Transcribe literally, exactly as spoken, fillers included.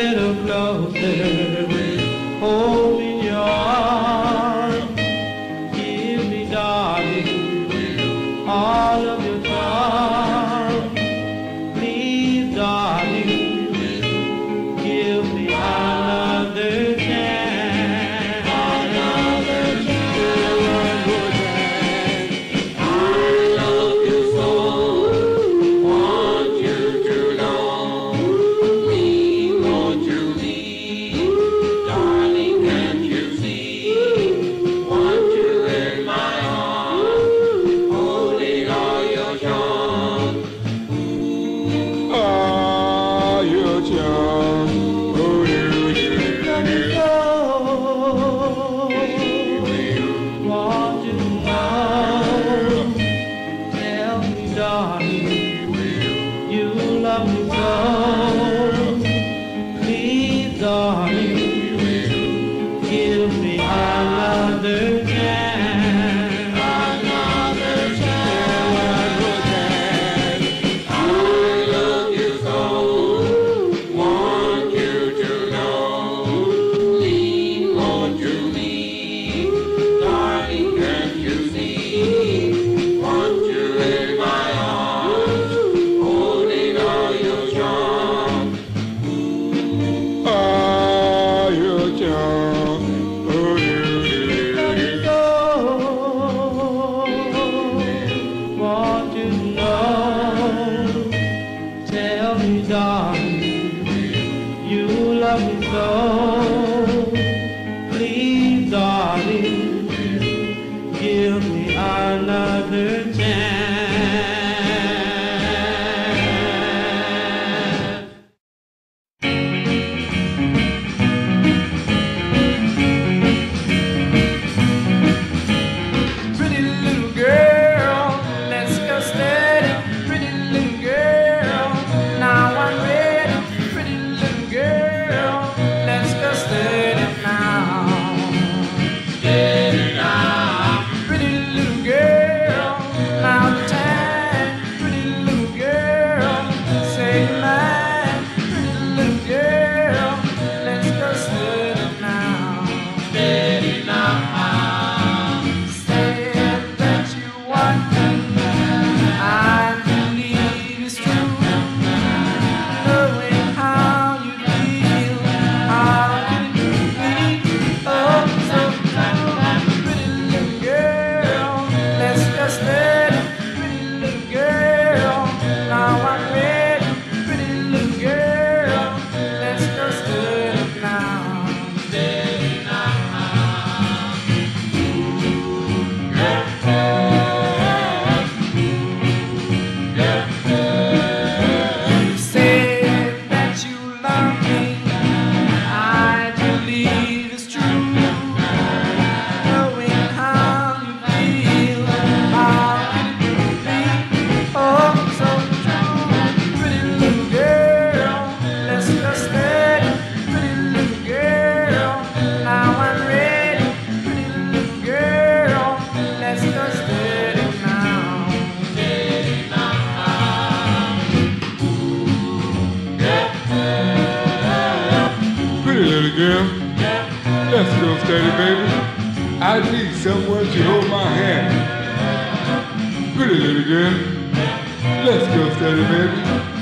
little closer, hold me in your arms, give me, darling, all of your charms. Please, darling, give me another chance, another chance. I love you so, want you to know me, won't you leave, darling, can't you see, want you in my arms, holding all your charms. Ah, your charms. Oh, you, you, Love you you. so, want you to know, tell me, darling, you love me so. Please, darling, give me another chance, another chance. I love you so, want you to know, lean, won't you leave, darling, can't you see, want you in my arms, holding all your charms. Ah, your charms. Oh, you, you, Love you you. so, want you to know, tell me, darling, you love me so. Please, darling, give me another chance. Pretty little girl, let's go steady. Pretty little girl, now I'm ready. Pretty little girl, let's go steady now. Steady now. Pretty little girl, now the time. Pretty little girl, say your mind. Pretty little girl, let's go steady now. Steady now. Say that you want me, I believe it's true. Knowing how you feel, how can it be? Oh, so true. Pretty little girl, let's just let it. Pretty little girl, now I'm ready. Pretty little girl, let's just let it now. Steady now. You said that you love me, I believe it's true. Knowing how you feel, how can it be? Oh, so true. Pretty little girl, let's just let it. Pretty little girl, now I'm ready. Pretty little girl, let's just let it now. Steady now. Pretty little girl, let's go steady, baby. I need someone to hold my hand. Pretty little girl, let's go steady, baby.